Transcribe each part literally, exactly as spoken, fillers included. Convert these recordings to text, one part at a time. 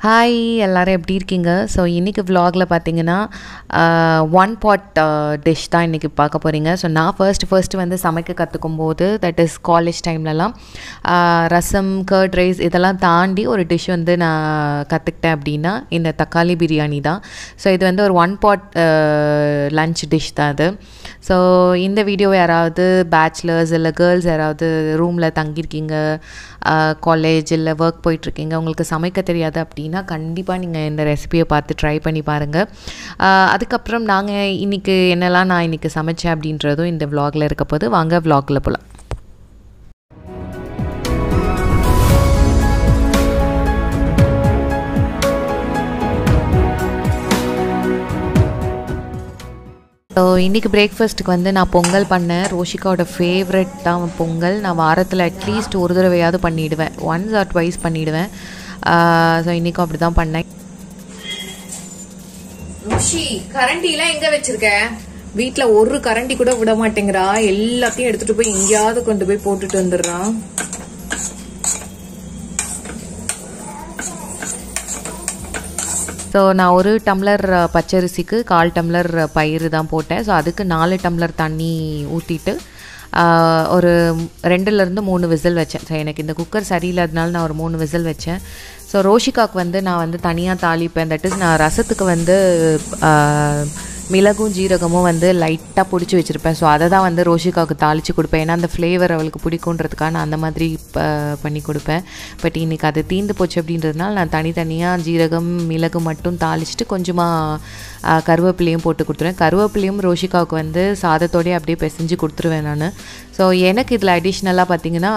Hi எல்லாரும் எப்படி இருக்கீங்க? ஸோ இன்றைக்கி விலாகில் பார்த்தீங்கன்னா ஒன் பாட் டிஷ் தான் இன்றைக்கி பார்க்க போகிறீங்க. ஸோ நான் ஃபர்ஸ்ட் ஃபர்ஸ்ட்டு வந்து சமைக்க கற்றுக்கும் போது தட் இஸ் காலேஜ் டைம்லலாம் ரசம் கர்ட் ரைஸ் இதெல்லாம் தாண்டி ஒரு டிஷ் வந்து நான் கற்றுக்கிட்டேன் அப்படின்னா இந்த தக்காளி பிரியாணி தான். ஸோ இது வந்து ஒரு ஒன் பாட் லன்ச் டிஷ் தான் அது. ஸோ இந்த வீடியோ யாராவது பேச்சுலர்ஸ் இல்லை கேர்ள்ஸ் யாராவது ரூமில் தங்கியிருக்கீங்க, காலேஜ் இல்லை ஒர்க் போயிட்டுருக்கீங்க, உங்களுக்கு சமைக்க தெரியாது அப்படின்னா கண்டிப்பாக நீங்கள் இந்த ரெசிபியை பார்த்து ட்ரை பண்ணி பாருங்கள். அதுக்கப்புறம் நாங்கள் இன்றைக்கி என்னெல்லாம் நான் இன்றைக்கி சமைச்சேன் அப்படின்றதும் இந்த விலாகில் இருக்க போது வாங்க விலாகில் போகலாம். ஸோ இன்றைக்கி பிரேக்ஃபாஸ்ட்டுக்கு வந்து நான் பொங்கல் பண்ணேன். ரோஷிகாவோட ஃபேவரட் தான் பொங்கல். நான் வாரத்தில் அட்லீஸ்ட் ஒரு தடவையாவது பண்ணிவிடுவேன், ஒன்ஸ் ஆர் ட்வைஸ் பண்ணிவிடுவேன். ஸோ இன்றைக்கும் அப்படி தான் பண்ணேன். ருஷி, கரண்டிலாம் எங்கே வச்சிருக்க? வீட்டில் ஒரு கரண்டி கூட விட மாட்டேங்கிறா. எல்லாத்தையும் எடுத்துகிட்டு போய் எங்கேயாவது கொண்டு போய் போட்டுட்டு வந்துடுறான். ஸோ நான் ஒரு டம்ளர் பச்சரிசிக்கு கால் டம்ளர் பயிறு தான் போட்டேன். ஸோ அதுக்கு நாலு டம்ளர் தண்ணி ஊற்றிட்டு ஒரு ரெண்டுலேருந்து மூணு விசில் வச்சேன். ஸோ எனக்கு இந்த குக்கர் சரியில்லாதனால நான் ஒரு மூணு விசில் வச்சேன். ஸோ ரோஷிகாவுக்கு வந்து நான் வந்து தனியாக தாளிப்பேன். தட் இஸ் நான் ரசத்துக்கு வந்து மிளகும் ஜீரகமும் வந்து லைட்டாக பிடிச்சி வச்சுருப்பேன். ஸோ அதை தான் வந்து ரோஷிகாவுக்கு தாளித்து கொடுப்பேன். ஏன்னா அந்த ஃப்ளேவர் அவளுக்கு பிடிக்குன்றதுக்காக நான் அந்த மாதிரி பண்ணி கொடுப்பேன். பட் இன்றைக்கி அது தீர்ந்து போச்சு அப்படின்றதுனால நான் தனித்தனியாக ஜீரகம் மிளகு மட்டும் தாளிச்சிட்டு கொஞ்சமாக கருவேப்பிலையும் போட்டு கொடுத்துருவேன். கருவேப்பிலையும் ரோஷிகாவுக்கு வந்து சாதத்தோடய அப்படியே பிசைஞ்சு கொடுத்துருவேன் நான். ஸோ எனக்கு இதில் அடிஷ்னலாக பார்த்திங்கன்னா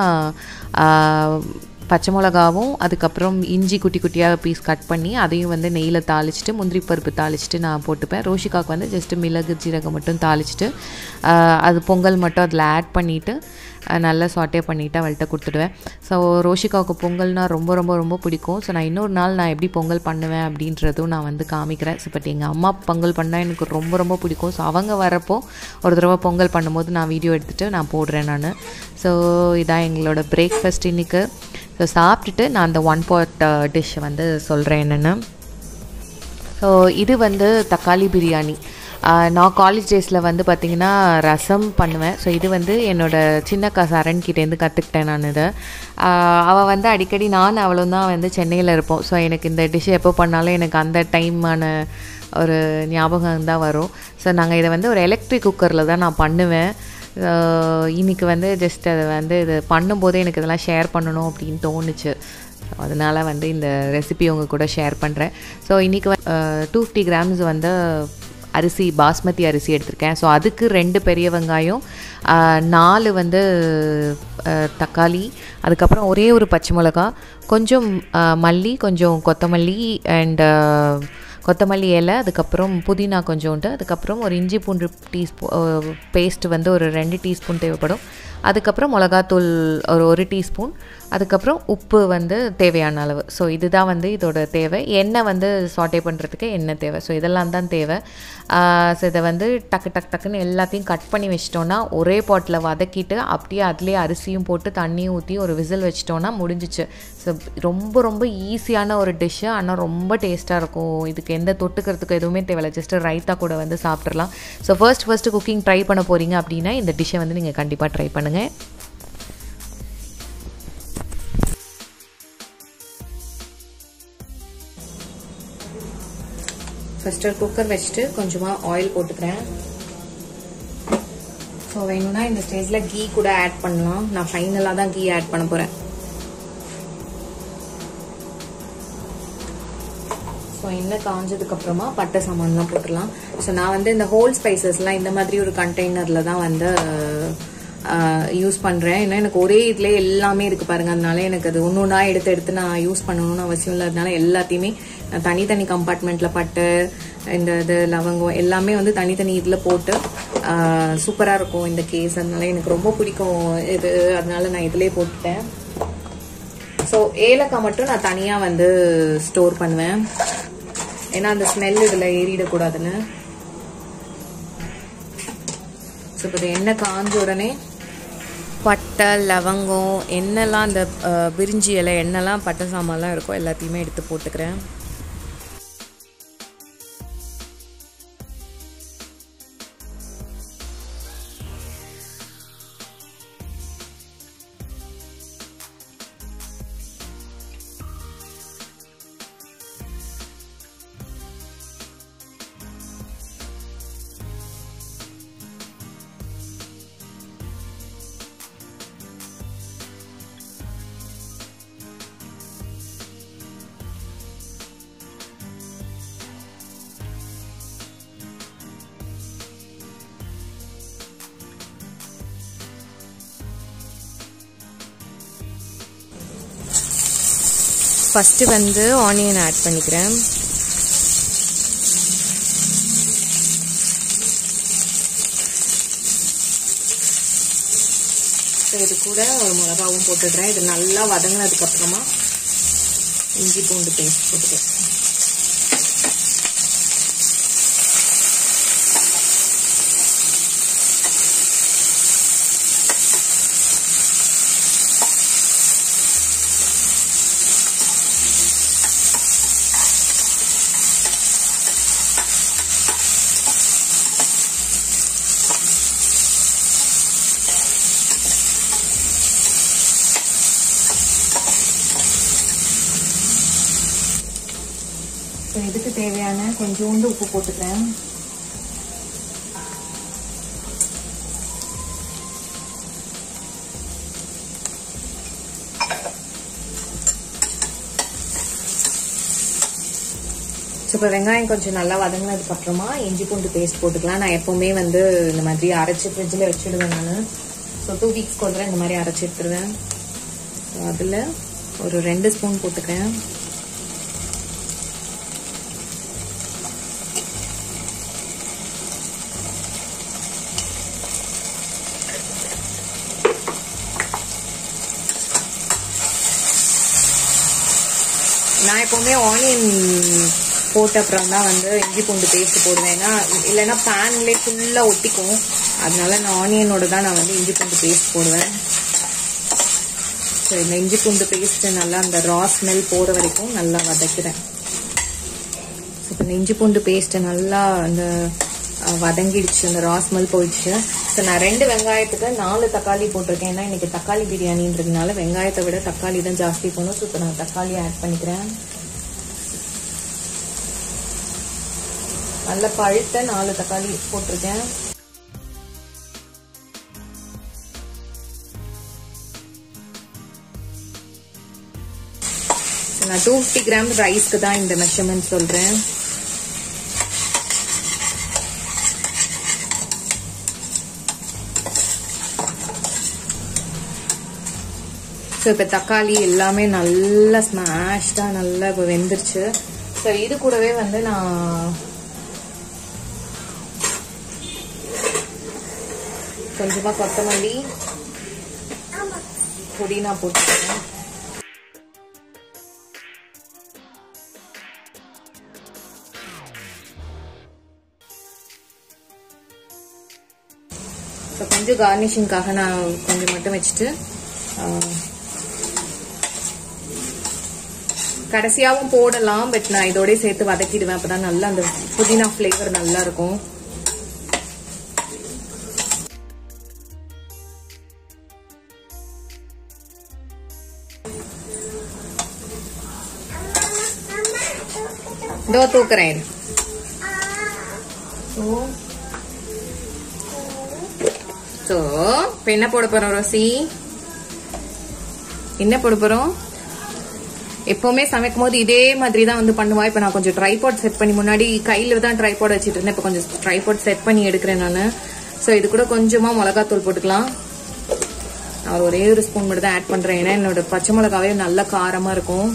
பச்சை மிளகாவும் அதுக்கப்புறம் இஞ்சி குட்டி குட்டியாக பீஸ் கட் பண்ணி அதையும் வந்து நெய்யில் தாளிச்சிட்டு முந்திரி பருப்பு தாளிச்சிட்டு நான் போட்டுப்பேன். ரோஷிகாவுக்கு வந்து ஜஸ்ட்டு மிளகு ஜீரகம் மட்டும் தாளிச்சிட்டு அது பொங்கல் மட்டும் அதில் ஆட் பண்ணிவிட்டு நல்லா சாட்டே பண்ணிவிட்டு அவள்கிட்ட கொடுத்துடுவேன். ஸோ ரோஷிகாவுக்கு பொங்கல்னால் ரொம்ப ரொம்ப ரொம்ப பிடிக்கும். ஸோ நான் இன்னொரு நாள் நான் எப்படி பொங்கல் பண்ணுவேன் அப்படின்றதும் நான் வந்து காமிக்கிறேன். ஸோ பட் எங்கள் அம்மா பொங்கல் பண்ணால் எனக்கு ரொம்ப ரொம்ப பிடிக்கும். ஸோ அவங்க வரப்போ ஒரு தடவை பொங்கல் பண்ணும்போது நான் வீடியோ எடுத்துகிட்டு நான் போடுறேன் நான். ஸோ இதான் எங்களோட பிரேக்ஃபாஸ்ட் இன்றைக்கு. ஸோ சாப்பிட்டுட்டு நான் அந்த ஒன் பாட் டிஷ்ஷை வந்து சொல்கிறேன் என்னென்னு. ஸோ இது வந்து தக்காளி பிரியாணி. நான் காலேஜ் டேஸில் வந்து பார்த்திங்கன்னா ரசம் பண்ணுவேன். ஸோ இது வந்து என்னோடய சின்னக்கா சரண்கிட்டேருந்து கற்றுக்கிட்டேன் நான் இதை. அவள் வந்து அடிக்கடி நான் அவளும் தான் வந்து சென்னையில் இருப்போம். ஸோ எனக்கு இந்த டிஷ்ஷை எப்போ பண்ணாலும் எனக்கு அந்த டைமான ஒரு ஞாபகம் தான் வரும். ஸோ நாங்கள் இதை வந்து ஒரு எலக்ட்ரிக் குக்கரில் தான் நான் பண்ணுவேன். இன்றைக்கி வந்து ஜஸ்ட் அதை வந்து இது பண்ணும்போதே எனக்கு இதெல்லாம் ஷேர் பண்ணணும் அப்படின்னு தோணுச்சு. ஸோ அதனால் வந்து இந்த ரெசிபி உங்கள் கூட ஷேர் பண்ணுறேன். ஸோ இன்றைக்கி வந்து டூ ஃபிஃப்டி கிராம்ஸ் வந்து அரிசி பாஸ்மதி அரிசி எடுத்திருக்கேன். ஸோ அதுக்கு ரெண்டு பெரிய வெங்காயம், நாலு வந்து தக்காளி, அதுக்கப்புறம் ஒரே ஒரு பச்சை மிளகா, கொஞ்சம் மல்லி, கொஞ்சம் கொத்தமல்லி அண்ட் கொத்தமல்லி இலை, அதுக்கப்புறம் புதினா கொஞ்சோண்டு, அதுக்கப்புறம் ஒரு இஞ்சி பூண்டு டீஸ்பூ பேஸ்ட்டு வந்து ஒரு ரெண்டு டீஸ்பூன் தேவைப்படும். அதுக்கப்புறம் மிளகாத்தூள் ஒரு ஒரு டீஸ்பூன், அதுக்கப்புறம் உப்பு வந்து தேவையான அளவு. ஸோ இதுதான் வந்து இதோட தேவை. எண்ணெய் வந்து சாட்டே பண்ணுறதுக்கு எண்ணெய் தேவை. ஸோ இதெல்லாம் தான் தேவை. ஸோ இதை வந்து டக்கு டக்கு டக்குன்னு எல்லாத்தையும் கட் பண்ணி வச்சிட்டோன்னா ஒரே பாட்டில் வதக்கிட்டு அப்படியே அதுலேயே அரிசியும் போட்டு தண்ணியும் ஊற்றி ஒரு விசில் வச்சிட்டோன்னா முடிஞ்சிச்சு. ஸோ ரொம்ப ரொம்ப ஈஸியான ஒரு டிஷ்ஷு, ஆனால் ரொம்ப டேஸ்ட்டாக இருக்கும். இதுக்கு எந்த தொட்டுக்கிறதுக்கு எதுவுமே தேவையில்லை, ஜஸ்ட்டு ரைத்தா கூட வந்து சாப்பிட்றலாம். So first first cooking try பண்ண போகிறீங்க அப்படின்னா இந்த டிஷ்ஷை வந்து நீங்கள் கண்டிப்பாக ட்ரை பண்ணுங்கள். ஃபர்ஸ்ட் குக்கர் வச்சுட்டு கொஞ்சமாக ஆயில் போட்டுக்கிறேன். ஸோ வேணும்னா இந்த ஸ்டேஜில் கீ கூட ஆட் பண்ணலாம். நான் ஃபைனலாக தான் கீ ஆட் பண்ண போகிறேன். ஸோ எண்ணெய் காஞ்சதுக்கப்புறமா பட்டை சாமான்லாம் போட்டுடலாம். ஸோ நான் வந்து இந்த ஹோல் ஸ்பைசஸ்லாம் இந்த மாதிரி ஒரு கண்டெய்னரில் தான் வந்து யூஸ் பண்ணுறேன். ஏன்னா எனக்கு ஒரே இதில் எல்லாமே இருக்குது பாருங்கள். அதனால எனக்கு அது ஒன்று ஒன்றா எடுத்து எடுத்து நான் யூஸ் பண்ணணும்னு அவசியம் இல்லை. அதனால எல்லாத்தையுமே நான் தனித்தனி கம்பார்ட்மெண்ட்டில் பட்டை இந்த இது லவங்கம் எல்லாமே வந்து தனித்தனி இதில் போட்டு சூப்பராக இருக்கும் இந்த கேஸ். அதனால எனக்கு ரொம்ப பிடிக்கும் இது. அதனால நான் இதிலே போட்டுட்டேன். ஸோ ஏலக்காய் மட்டும் நான் தனியாக வந்து ஸ்டோர் பண்ணுவேன். ஏன்னா அந்த ஸ்மெல் இதில் ஏறிடக்கூடாதுன்னு. ஸோ இப்போ எண்ணெய் காஞ்ச உடனே பட்டை லவங்கம் என்னெல்லாம் அந்த பிரிஞ்சி இலை என்னெல்லாம் பட்டை சாமான்லாம் இருக்கோ எல்லாத்தையுமே எடுத்து போட்டுக்கிறேன். ஃபஸ்ட்டு வந்து ஆனியன் ஆட் பண்ணிக்கிறேன். இது கூட ஒரு மிளகாவும் போட்டுடுறேன். இது நல்லா வதங்கினதுக்கப்புறமா இஞ்சி பூண்டு பேஸ்ட் போட்டுக்கிறேன். இதுக்கு தேவையான கொஞ்சோண்டு உப்பு போட்டுக்கிறேன். இப்போ வெங்காயம் கொஞ்சம் நல்லா வதங்கினதுக்கு அப்புறமா இஞ்சி பூண்டு பேஸ்ட் போட்டுக்கலாம். நான் எப்பவுமே வந்து இந்த மாதிரி அரைச்சி ஃப்ரிட்ஜில் வச்சுடுவேன் நான். ஸோ டூ வீக்ஸ்க்கு ஒரு இந்த மாதிரி அரைச்சி எடுத்துடுவேன். அதில் ஒரு ரெண்டு ஸ்பூன் போட்டுக்கிறேன். நான் எப்பவுமே ஆனியன் போட்ட அப்புறம் தான் வந்து இஞ்சி பூண்டு பேஸ்ட் போடுவேன். ஏன்னா இல்லைன்னா பேன்லேயே ஃபுல்லாக ஒட்டிக்கும். அதனால நான் ஆனியனோட தான் நான் வந்து இஞ்சி பூண்டு பேஸ்ட் போடுவேன். ஸோ இந்த இஞ்சி பூண்டு பேஸ்ட்டு நல்லா அந்த ரா ஸ்மெல் போகிற வரைக்கும் நல்லா வதக்கிறேன். இப்போ இந்த இஞ்சி பூண்டு பேஸ்ட்டு நல்லா அந்த வதங்கிடுச்சு, அந்த ரா ஸ்மெல் போயிடுச்சு. ஸோ நான் ரெண்டு வெங்காயத்துக்கு நாலு தக்காளி போட்டிருக்கேன். ஏன்னா இன்னைக்கு தக்காளி பிரியாணின்றதுனால வெங்காயத்தை விட தக்காளி தான் ஜாஸ்தி போகணும். ஸோ இப்போ நான் தக்காளி ஆட் பண்ணிக்கிறேன். நல்ல பழுத்த நாலு தக்காளி போட்டிருக்கேன். நான் டூ ஃபிஃப்டி கிராம் ரைஸ்க்கு தான் இந்த மெஷர்மெண்ட் சொல்றேன். ஸோ இப்போ தக்காளி எல்லாமே நல்லா ஸ்மாஷ்டாக நல்லா இப்போ வெந்துருச்சு. ஸோ இது கூடவே வந்து நான் கொஞ்சமாக கொத்தமல்லி புதினா போட்டுக்கிறேன். ஸோ கொஞ்சம் கார்னிஷிங்காக நான் கொஞ்சம் மட்டும் வச்சுட்டு கடைசியாவும் போடலாம். பட் நான் இதோட சேர்த்து வதக்கிடுவேன். அப்பதான் நல்லா அந்த புதினா ஃபிளேவர் நல்லா இருக்கும். இதோ தூக்குறேன். ஸோ இப்போ என்ன போட போறோம் ரோசி? என்ன போட போறோம்? எப்பவுமே சமைக்கும் போது இதே மாதிரி தான் வந்து பண்ணுவா. இப்போ நான் கொஞ்சம் ட்ரைபாட் செட் பண்ணி, முன்னாடி கையில தான் ட்ரைபாட் வச்சுட்டு இருந்தேன். இப்போ கொஞ்சம் ட்ரைபாட் செட் பண்ணி எடுக்கிறேன் நான். ஸோ இது கூட கொஞ்சமா மிளகாத்தூள் போட்டுக்கலாம். நான் ஒரே ஒரு ஸ்பூன் மட்டும் தான் ஆட் பண்றேன். ஏன்னா என்னோட பச்சை மிளகாவே நல்ல காரமா இருக்கும்.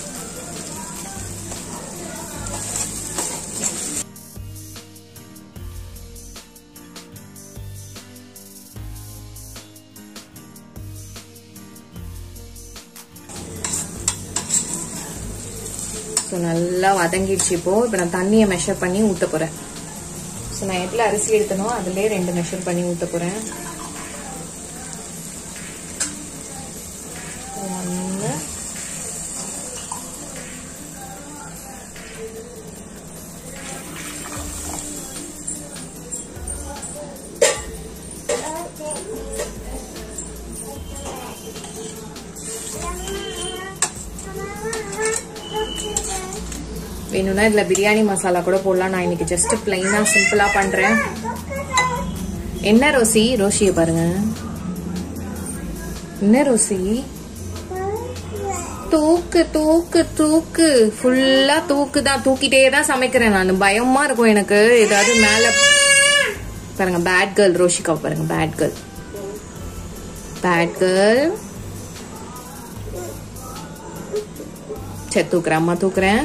ஸோ நல்லா வதங்கிடுச்சு. இப்போ இப்போ நான் தண்ணியை மெஷர் பண்ணி ஊற்ற போறேன். ஸோ நான் எவ்வளோ அரிசி எடுத்தனோ அதுலேயே ரெண்டு மெஷர் பண்ணி ஊற்ற போறேன். வேணும்னா இதுல பிரியாணி மசாலா கூட போடலாம். நான் இன்னைக்கு ஜஸ்ட் பிளைனா சிம்பிளா பண்றேன். என்ன ரோசி? ரோஷியை பாருங்க. என்ன ரோசி? தூக்கு தூக்கு தூக்கு, ஃபுல்லா தூக்கு தான். தூக்கிட்டே தான் சமைக்கிறேன் நான். பயமா இருக்கும் எனக்கு ஏதாவது மேல. பாருங்க பேட் கேர்ள் ரோஷிகா பாருங்க. Bad girl bad girl. சரி தூக்குறேன், அம்மா தூக்குறேன்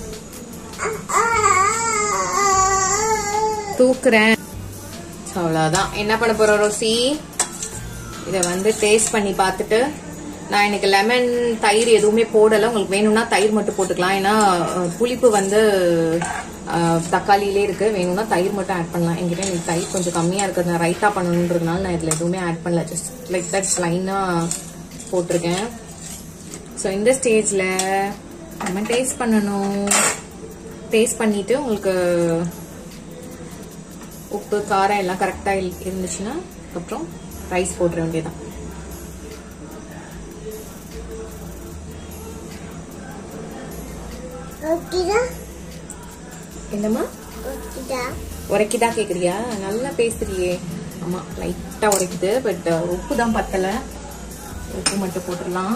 தூக்குறேன். அவ்வளவுதான். என்ன பண்ண போறோம் ரோசி? இத வந்து டேஸ்ட் பண்ணி பார்த்துட்டு, நான் எனக்கு லெமன் தயிர் எதுவுமே போடல. உங்களுக்கு வேணும்னா தயிர் மட்டும் போட்டுக்கலாம். ஏன்னா புளிப்பு வந்து தக்காளியிலே இருக்கு. வேணும்னா தயிர் மட்டும் ஆட் பண்ணலாம். என்கிட்ட எனக்கு தயிர் கொஞ்சம் கம்மியா இருக்கு. நான் ரைத்தா பண்ணணுன்றதுனால நான் இதுல எதுவுமே ஆட் பண்ணல. ஜஸ்ட் லைக் தட் லைனா போட்டிருக்கேன். ஸோ இந்த ஸ்டேஜ்ல நம்ம டேஸ்ட் பண்ணணும். டேஸ்ட் பண்ணிட்டு உங்களுக்கு உப்பு காரம் எல்லாம் கரெக்டா இருந்துச்சுன்னா அப்புறம் ரைஸ் போட்டுற வேண்டியதான். என்னம்மா உரைக்குதா கேக்குறியா? நல்லா பேசுறியே. ஆமா லைட்டா உரைக்குது. பட் உப்பு தான் பத்தல. உப்பு மட்டும் போட்டுடலாம்.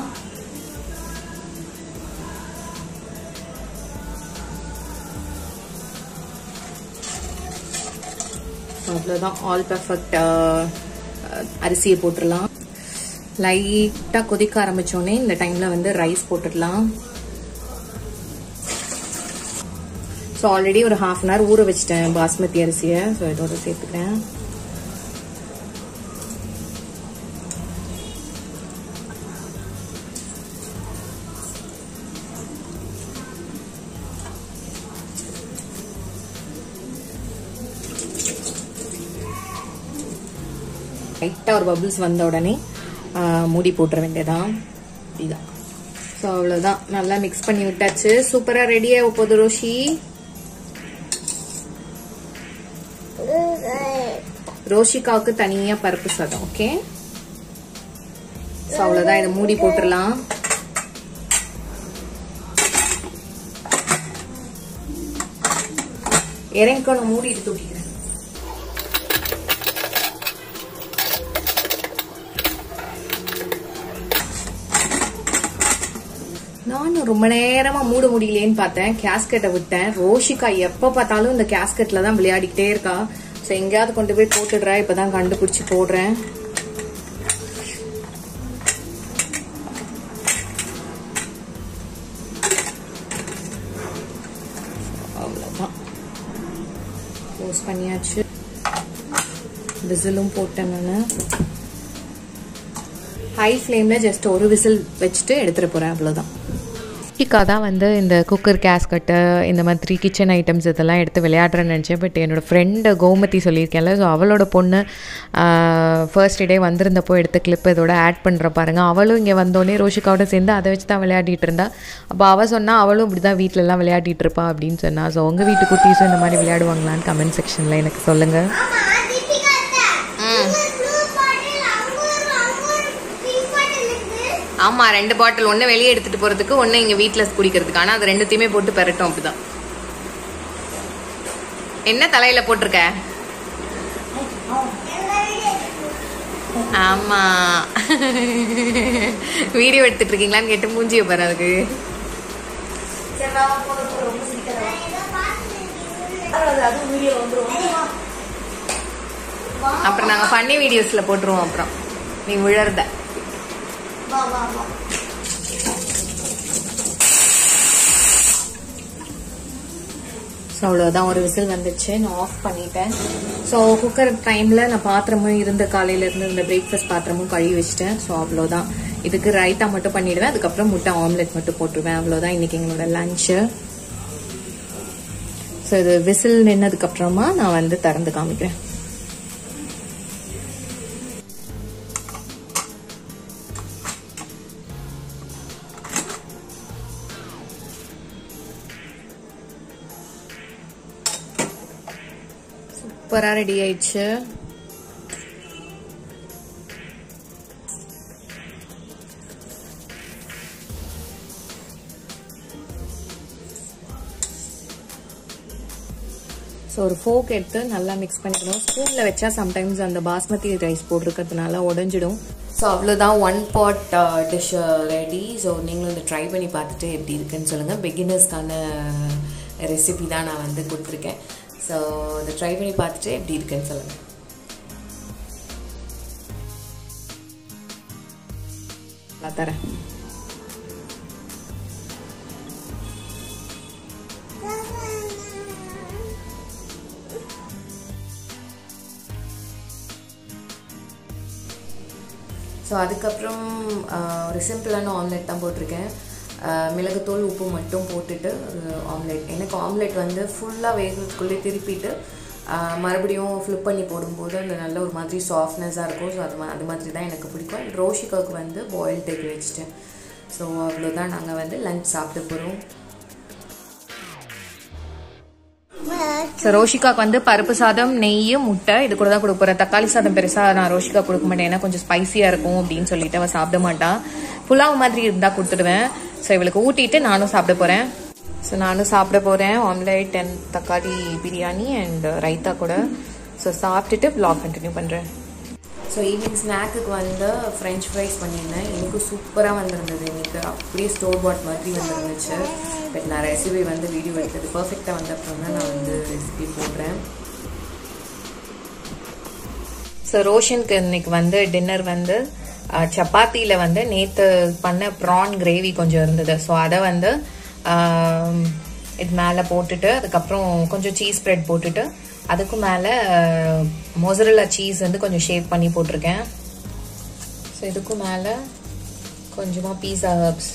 அவ்வளவுதான். All perfect. அரிசியை போட்டுடலாம். லைட்டா கொதிக்க ஆரம்பிச்சோடனே இந்த டைம்ல வந்து ரைஸ் போட்டுடலாம். ஸோ ஆல்ரெடி ஒரு ஹாஃப் அன் ஹவர் ஊற வச்சிட்டேன் பாஸ்மதி அரிசியை. ஸோ இதோட சேர்த்துக்கிறேன். லைட்டா ஒரு பபிள்ஸ் வந்த உடனே மூடி போட்டுற வேண்டியதான். இதுதான். ஸோ அவ்வளோதான். நல்லா மிக்ஸ் பண்ணி விட்டாச்சு. சூப்பரா ரெடியாக போகுது ரோஷி. ரோஷிகாவுக்கு தனியா பருப்பு சாதம். ஓகே. ஸோ அவ்வளோதான். இதை மூடி போட்டுடலாம். இறங்கணும். மூடிட்டு தூக்கிக்கிறேன். நானும் ரொம்ப நேரமா மூட முடியலேன்னு பார்த்தேன். கேஸ்கெட்டை விட்டேன். ரோஷிகா எப்ப பார்த்தாலும் இந்த கேஸ்கெட்ல தான் விளையாடிக்கிட்டே இருக்கா. ஸோ எங்கேயாவது கொண்டு போய் போட்டுடுறா. இப்பதான் கண்டுபிடிச்சு போடுறேன். அவ்வளவுதான். க்ளோஸ் பண்ணியாச்சு. விசிலும் போட்டேன் நான். ஹை ஃப்ளேம்ல ஜஸ்ட் ஒரு விசில் வச்சுட்டு எடுத்துட்டு போறேன். அவ்வளவுதான். ரோஷிகா தான் வந்து இந்த குக்கர் கேஸ்கட்டு இந்த மாதிரி கிச்சன் ஐட்டம்ஸ் இதெல்லாம் எடுத்து விளையாடுறேன்னு நினச்சேன். பட் என்னோடய ஃப்ரெண்டு கோமதி சொல்லியிருக்கேன்ல, ஸோ அவளோட பொண்ணு ஃபர்ஸ்ட் டே வந்திருந்தப்போ எடுத்த கிளிப் இதோட ஆட் பண்ணுற பாருங்க. அவளும் இங்கே வந்தோடனே ரோஷிகாவோட சேர்ந்து அதை வச்சு தான் விளையாடிட்டு இருந்தா. அப்போ அவள் சொன்னால் அவளும் இப்படி தான் வீட்டிலலாம் விளையாடிட்டு இருப்பா அப்படின்னு சொன்னா. ஸோ உங்கள் வீட்டு குட்டீஸும் இந்த மாதிரி விளையாடுவாங்களான்னு கமெண்ட் செக்ஷனில் எனக்கு சொல்லுங்கள். ஆமா, ரெண்டு பாட்டில், ஒன்னு வெளியே எடுத்துட்டு போறதுக்கு, ஒன்னு இங்க வீட்டுல குடிக்கிறதுக்கு. ஆனா அது ரெண்டுத்தையுமே போட்டு பெரட்டும். அப்படிதான். என்ன தலையில போட்டிருக்க? ஆமா, வீடியோ எடுத்துட்டு இருக்கீங்களான்னு கேட்டு மூஞ்சிய பாரு. அதுக்கு அப்புறம் நாங்க ஃபன்னி வீடியோஸ்ல போட்டுருவோம். அப்புறம் நீ விழறத. ஸோ அவ்வளோதான். ஒரு விசில் வந்துச்சு. நான் ஆஃப் பண்ணிட்டேன். ஸோ குக்கர் டைம்ல நான் பாத்திரமும் இருந்த காலையில இருந்து இந்த பிரேக்ஃபாஸ்ட் பாத்திரமும் கழுவி வச்சிட்டேன். ஸோ அவ்வளோதான். இதுக்கு ரைத்தா மட்டும் பண்ணிடுவேன். அதுக்கப்புறம் முட்டை ஆம்லெட் மட்டும் போட்டுருவேன். அவ்வளோதான் இன்னைக்கு எங்களோட லஞ்சு. ஸோ இது விசில் நின்னதுக்கு அப்புறமா நான் வந்து திறந்து காமிக்கிறேன். சூப்பரா ரெடி ஆயிடுச்சு. ஸோ ஒரு ஃபோக் எடுத்து நல்லா மிக்ஸ் பண்ணிக்கணும். ஸ்பூனில் வச்சா சம்டைம்ஸ் அந்த பாஸ்மதி ரைஸ் போட்டிருக்கிறதுனால உடஞ்சிடும். ஸோ அவ்வளோதான், one pot dish ready. So நீங்களும் இதை ட்ரை பண்ணி பார்த்துட்டு எப்படி இருக்குன்னு சொல்லுங்கள். பிகினர்ஸ்க்கான ரெசிபி தான் நான் வந்து கொடுத்துருக்கேன். ஸோ இதை ட்ரை பண்ணி பார்த்துட்டு எப்படி இருக்குன்னு சொல்லுங்கள். நான் தரேன். ஸோ அதுக்கப்புறம் ஒரு சிம்பிளான ஆம்லெட் தான் போட்டிருக்கேன். மிளகுத்தூள் உப்பு மட்டும் போட்டுட்டு ஒரு ஆம்லெட். எனக்கு ஆம்லெட் வந்து ஃபுல்லாக வேகிறதுக்குள்ளே திருப்பிட்டு மறுபடியும் ஃப்ளிப் பண்ணி போடும்போது அந்த நல்ல ஒரு மாதிரி சாஃப்ட்னஸாக இருக்கும். ஸோ அது அது மாதிரி தான் எனக்கு பிடிக்கும். ரோஷிகாவுக்கு வந்து பாயில்ட் எக் வச்சுட்டேன். ஸோ அவ்வளோதான், நாங்கள் வந்து லஞ்ச் சாப்பிட்டு போகிறோம். ஸோ ரோஷிகாவுக்கு வந்து பருப்பு சாதம், நெய், முட்டை இது கூட தான் கொடுக்க போகிறேன். தக்காளி சாதம் பெருசாக நான் ரோஷிகா கொடுக்க மாட்டேன், ஏன்னா கொஞ்சம் ஸ்பைசியாக இருக்கும் அப்படின்னு சொல்லிட்டு அவள் சாப்பிட மாட்டான். புலாவ் மாதிரி இருந்தால் கொடுத்துடுவேன். ஸோ இவளுக்கு ஊட்டிட்டு நானும் சாப்பிட போகிறேன். ஸோ நானும் சாப்பிட போகிறேன் ஆம்லேட் அண்ட் தக்காளி பிரியாணி அண்ட் ரைத்தா கூட. ஸோ சாப்பிட்டுட்டு வ்ளாக் கண்டினியூ பண்ணுறேன். ஸோ ஈவினிங் ஸ்நாக்குக்கு வந்து ஃப்ரெஞ்ச் ஃப்ரைஸ் பண்ணியிருந்தேன். எனக்கு சூப்பராக வந்திருந்தது. எனக்கு அப்படியே ஸ்டோர் பாட் மாதிரி வந்துருந்துச்சு. பட் நான் ரெசிபி வந்து வீடியோ எடுத்தது பர்ஃபெக்டாக வந்த அப்புறம் தான் நான் வந்து ரெசிபி போடுறேன். ஸோ ரோஷனுக்கு இன்னைக்கு வந்து டின்னர் வந்து சப்பாத்தியில் வந்து நேற்று பண்ண ப்ரான் கிரேவி கொஞ்சம் இருந்தது. ஸோ அதை வந்து இது மேலே போட்டுட்டு அதுக்கப்புறம் கொஞ்சம் சீஸ் ஸ்ப்ரெட் போட்டுட்டு அதுக்கு மேலே மொசரல்லா சீஸ் வந்து கொஞ்சம் ஷேப் பண்ணி போட்டிருக்கேன். ஸோ இதுக்கும் மேலே கொஞ்சமாக பீஸா ஹர்ப்ஸ்.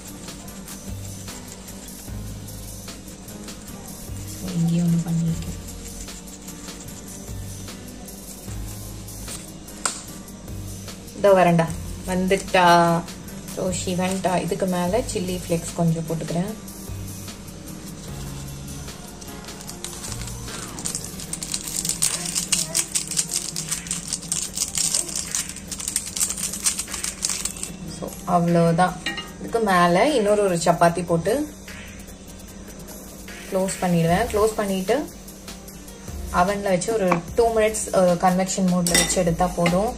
இங்கேயும் ஒன்று பண்ணியிருக்கேன். இதோ வரண்டா வந்துட்டா ரோஷி வந்துட்டா. இதுக்கு மேலே சில்லி ஃப்ளேக்ஸ் கொஞ்சம் போட்டுக்கிறேன். ஸோ அவ்வளோதான். இதுக்கு மேலே இன்னொரு ஒரு சப்பாத்தி போட்டு க்ளோஸ் பண்ணிடுவேன். க்ளோஸ் பண்ணிவிட்டு அவனில் வச்சு ஒரு டூ மினிட்ஸ் கன்வெக்ஷன் மோடில் வச்சு எடுத்தால் போதும்.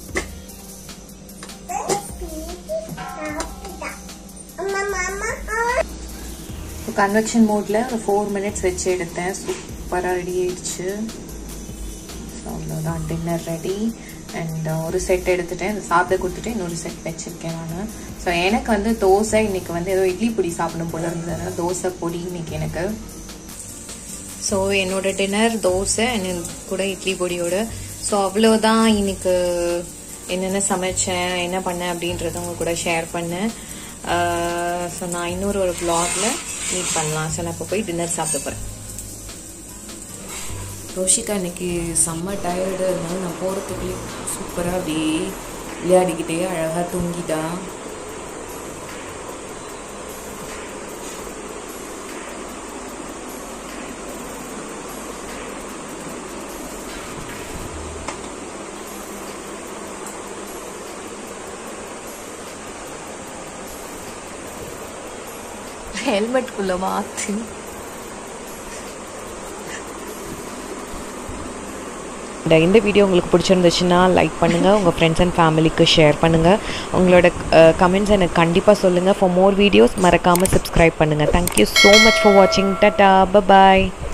கன்வெக்ஷன் மோடில் ஒரு ஃபோர் மினிட்ஸ் வச்சு எடுத்தேன். சூப்பராக ரெடி ஆயிடுச்சு. ஸோ அவ்வளோதான், டின்னர் ரெடி. அண்ட் ஒரு செட் எடுத்துட்டேன், அதை சாப்பிட கொடுத்துட்டு இன்னொரு செட் வச்சுருக்கேன் நான். ஸோ எனக்கு வந்து தோசை இன்னைக்கு வந்து ஏதோ இட்லி பொடி சாப்பிடும் போல இருந்ததுனால தோசை பொடி இன்னைக்கு எனக்கு. ஸோ என்னோட டின்னர் தோசை அண்ட் கூட இட்லி பொடியோட. ஸோ அவ்வளோதான், இன்னைக்கு என்னென்ன சமைச்சேன் என்ன பண்ணேன் அப்படின்றத உங்க கூட ஷேர் பண்ணேன். ஸோ நான் இன்னொரு ஒரு vlogல மீட் பண்ணலாம். ஸோ நான் இப்போ போய் டின்னர் சாப்பிட போகிறேன். ரோஷிகா இன்னைக்கு செம்ம டயர்டு, அதனால நான் போகிறதுக்குள்ளே சூப்பராக அப்படியே விளையாடிக்கிட்டே அழகாக தூங்கிட்டா. ஹெல்மெட்குள்ள மாற்றி இந்த வீடியோ உங்களுக்கு பிடிச்சிருந்துச்சுன்னா லைக் பண்ணுங்கள், உங்கள் ஃப்ரெண்ட்ஸ் அண்ட் ஃபேமிலிக்கு ஷேர் பண்ணுங்கள். உங்களோட கமெண்ட்ஸ் எனக்கு கண்டிப்பாக சொல்லுங்கள். ஃபார் மோர் வீடியோஸ் மறக்காமல் சப்ஸ்கிரைப் பண்ணுங்கள். தேங்க்யூ ஸோ மச் ஃபார் வாட்சிங். டாடா, பை பாய்.